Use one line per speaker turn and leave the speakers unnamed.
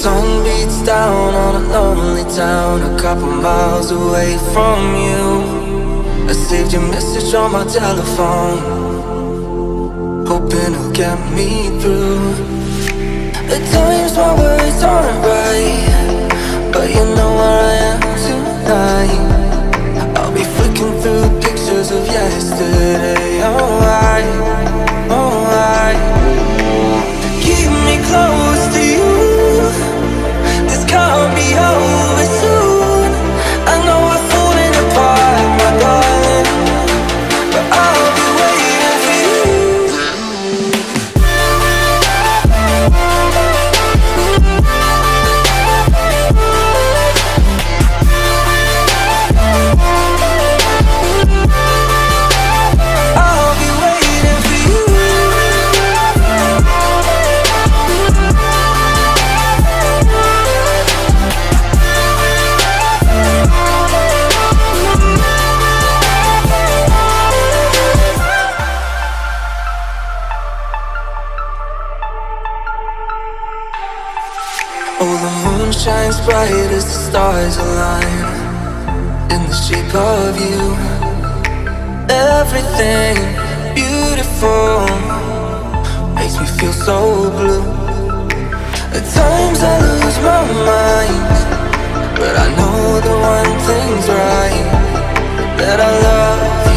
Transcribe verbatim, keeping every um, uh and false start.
sun beats down on a lonely town, a couple miles away from you. I saved your message on my telephone, hoping it'll get me through. At times my words aren't right, but you know where I am tonight. I'll be flicking through pictures of yesterday. Alright, alright. Keep me close to you, this can't be over soon. I know we're falling apart, my darling, but I'll be waiting for you. I'll be waiting for you. Oh, the moon shines bright as the stars align in the shape of you. Everything beautiful makes me feel so blue. At times I lose my mind, but I know the one thing's right, that I love you.